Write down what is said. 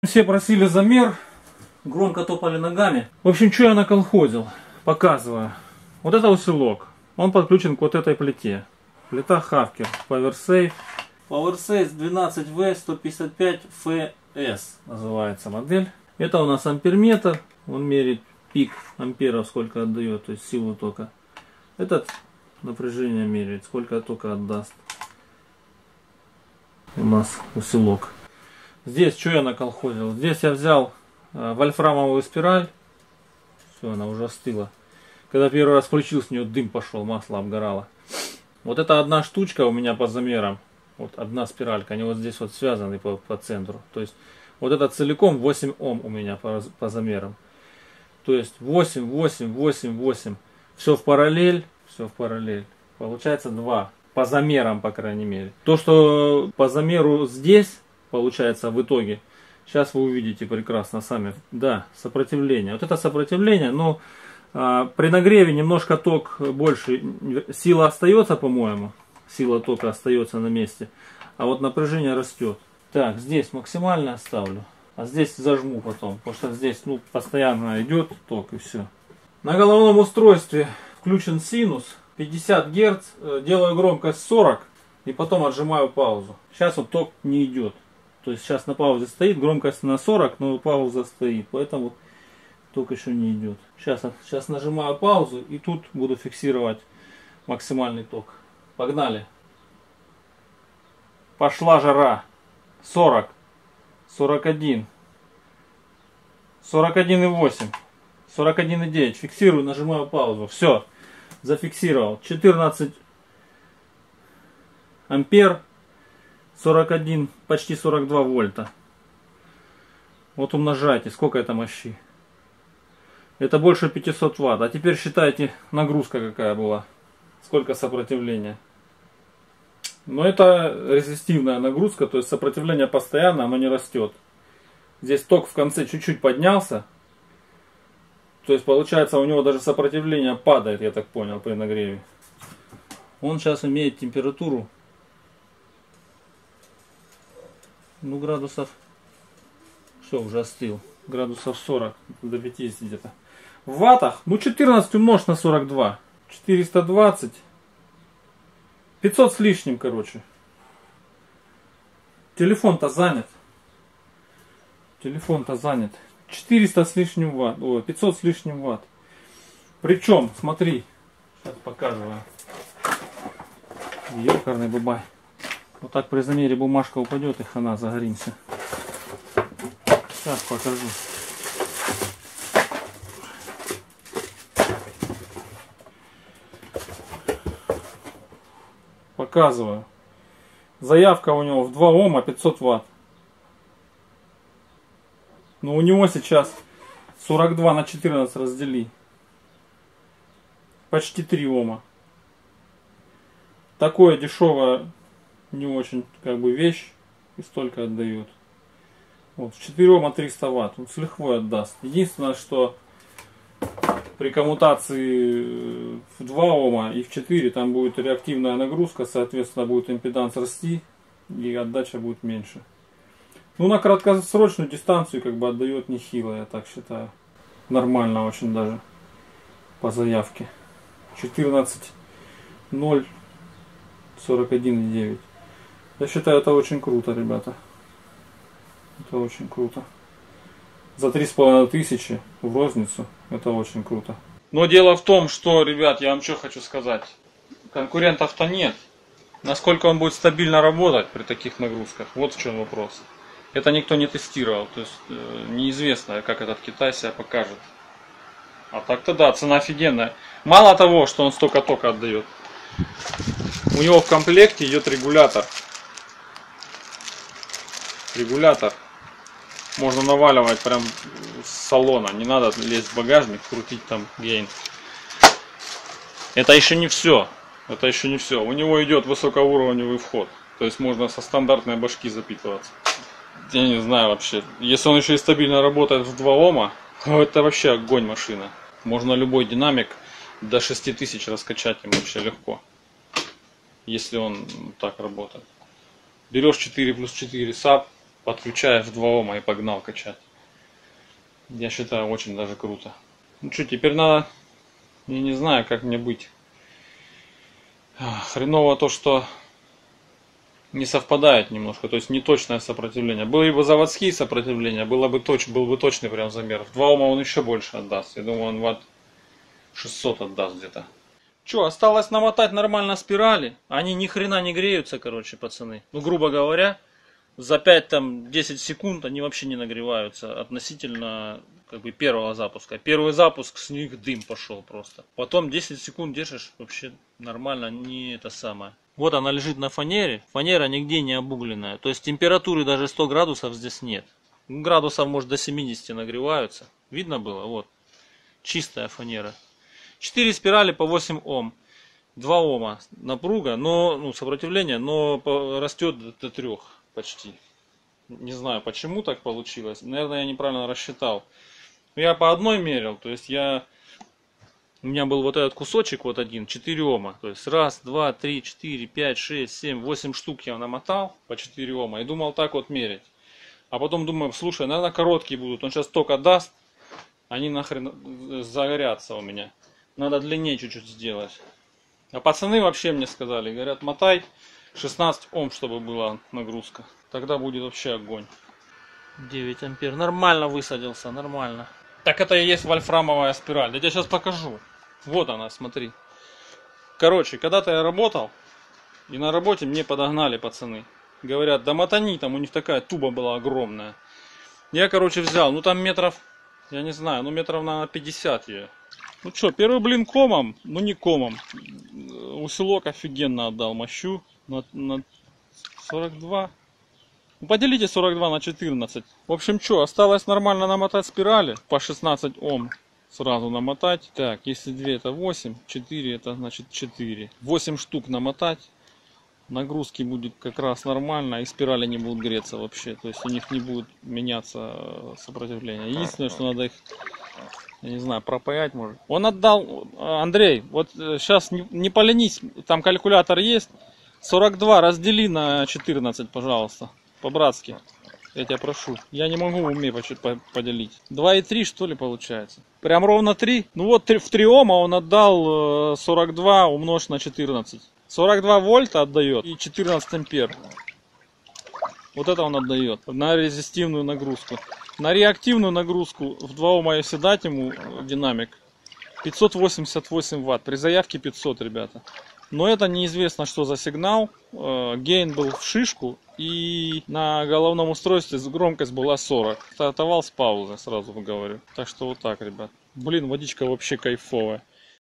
Все просили замер, громко топали ногами. В общем, что я наколхозил? Показываю. Вот это усилок. Он подключен к вот этой плите. Плита Havker PowerSafe. PowerSafe 12V155FS называется модель. Это у нас амперметр. Он меряет пик амперов, сколько отдает, то есть силу тока. Этот напряжение меряет, сколько тока отдаст. У нас усилок. Здесь что я наколхозил? Здесь я взял вольфрамовую спираль. Все, она уже остыла. Когда первый раз включил, с нее дым пошел, масло обгорало. Вот это одна штучка у меня по замерам. Вот одна спиралька, они вот здесь вот связаны по центру. То есть вот это целиком 8 Ом у меня по замерам. То есть 8, 8, 8, 8. Все в параллель. Все в параллель. Получается 2. По замерам, по крайней мере. То, что по замеру здесь получается в итоге. Сейчас вы увидите прекрасно сами. Да, сопротивление. Вот это сопротивление, но при нагреве немножко ток больше. Сила остается, по-моему. Сила тока остается на месте. А вот напряжение растет. Так, здесь максимально оставлю. А здесь зажму потом. Потому что здесь постоянно идет ток и все. На головном устройстве включен синус. 50 Гц. Делаю громкость 40. И потом отжимаю паузу. Сейчас вот ток не идет. То есть сейчас на паузе стоит. Громкость на 40, но пауза стоит. Поэтому ток еще не идет. Сейчас нажимаю паузу. И тут буду фиксировать максимальный ток. Погнали. Пошла жара. 40. 41. 41,8. 41,9. Фиксирую, нажимаю паузу. Все. Зафиксировал. 14 ампер. 41, почти 42 вольта. Вот умножайте. Сколько это мощи? Это больше 500 ватт. А теперь считайте нагрузка какая была. Сколько сопротивления. Но это резистивная нагрузка, то есть сопротивление постоянно, оно не растет. Здесь ток в конце чуть-чуть поднялся. То есть получается у него даже сопротивление падает, я так понял, при нагреве. Он сейчас имеет температуру, ну градусов, все, уже остыл, градусов 40, до 50 где-то. В ваттах, ну 14 умножь на 42, 420. 500 с лишним, короче. Телефон-то занят. Телефон-то занят. 400 с лишним ватт. Ой, 500 с лишним ватт. Причем, смотри. Сейчас показываю. Ёкарный бабай. Вот так при замере бумажка упадет и хана, загоримся. Сейчас покажу. Показываю. Заявка у него в 2 Ома 500 ватт. Но у него сейчас 42 на 14 раздели. Почти 3 Ома. Такое дешевая, не очень как бы вещь. И столько отдает. Вот, в 4 Ома 300 ватт. Он с лихвой отдаст. Единственное, что при коммутации в 2 Ома и в 4 там будет реактивная нагрузка, соответственно будет импеданс расти и отдача будет меньше. Ну на краткосрочную дистанцию как бы отдает нехило, я так считаю. Нормально очень даже по заявке. 14.0 41,9. Я считаю, это очень круто, ребята. Это очень круто. За 3500 в розницу. Это очень круто. Но дело в том, что, ребят, я вам что хочу сказать. Конкурентов-то нет. Насколько он будет стабильно работать при таких нагрузках? Вот в чем вопрос. Это никто не тестировал. То есть неизвестно, как этот Китай себя покажет. А так-то да, цена офигенная. Мало того, что он столько тока отдает. У него в комплекте идет регулятор. Регулятор. Можно наваливать прям с салона. Не надо лезть в багажник, крутить там гейн. Это еще не все. Это еще не все. У него идет высокоуровневый вход. То есть можно со стандартной башки запитываться. Я не знаю вообще. Если он еще и стабильно работает в 2 Ома, это вообще огонь машина. Можно любой динамик до 6000 раскачать им вообще легко. Если он так работает. Берешь 4+4 САП. подключаешь 2 Ома и погнал качать. Я считаю, очень даже круто. Ну что, теперь надо, я не знаю, как мне быть. Хреново то, что не совпадает немножко, то есть неточное сопротивление. Были бы заводские сопротивления, был бы точный прям замер. В 2 Ома он еще больше отдаст. Я думаю, он ватт 600 отдаст где-то. Че, осталось намотать нормально спирали. Они ни хрена не греются, короче, пацаны. Ну, грубо говоря, за 5-10 секунд они вообще не нагреваются относительно как бы первого запуска. Первый запуск, с них дым пошел просто. Потом 10 секунд держишь, вообще нормально, не это самое. Вот она лежит на фанере. Фанера нигде не обугленная. То есть температуры даже 100 градусов здесь нет. Градусов может до 70 нагреваются. Видно было? Вот. Чистая фанера. 4 спирали по 8 Ом. 2 Ома напруга, но ну, сопротивление, но растет до 3 почти. Не знаю, почему так получилось. Наверное, я неправильно рассчитал. Я по одной мерил, то есть у меня был вот этот кусочек, вот один, 4 Ома. То есть 1, 2, 3, 4, 5, 6, 7, 8 штук я намотал по 4 Ома и думал так вот мерить. А потом думаю, слушай, наверное, короткие будут. Он сейчас только даст, они нахрен загорятся у меня. Надо длиннее чуть-чуть сделать. А пацаны вообще мне сказали, говорят, мотай 16 Ом, чтобы была нагрузка. Тогда будет вообще огонь. 9 ампер. Нормально высадился, нормально. Так это и есть вольфрамовая спираль. Я тебе сейчас покажу. Вот она, смотри. Короче, когда-то я работал, и на работе мне подогнали пацаны. Говорят, да мотани, там у них такая туба была огромная. Я, короче, взял, ну там метров, я не знаю, ну метров на 50 ее. Ну что, первый блин комом, ну не комом. Усилок офигенно отдал мощу на 42. Ну, поделите 42 на 14. В общем, что, осталось нормально намотать спирали по 16 Ом. Сразу намотать. Так, если 2 это 8, 4 это значит 4. 8 штук намотать. Нагрузки будет как раз нормально, и спирали не будут греться вообще. То есть у них не будет меняться сопротивление. Единственное, что надо их, я не знаю, пропаять может. Он отдал, Андрей, вот сейчас не поленись, там калькулятор есть. 42 раздели на 14, пожалуйста. По-братски. Я тебя прошу. Я не могу в уме поделить. 2,3 что ли получается? Прям ровно 3. Ну вот в 3 Ома он отдал 42 умножить на 14. 42 вольта отдает и 14 ампер. Вот это он отдает на резистивную нагрузку. На реактивную нагрузку в 2 Ома если дать ему динамик 588 ватт. При заявке 500, ребята. Но это неизвестно, что за сигнал. Гейн был в шишку. И на головном устройстве громкость была 40. Стартовал с паузы, сразу говорю. Так что вот так, ребят. Блин, водичка вообще кайфовая.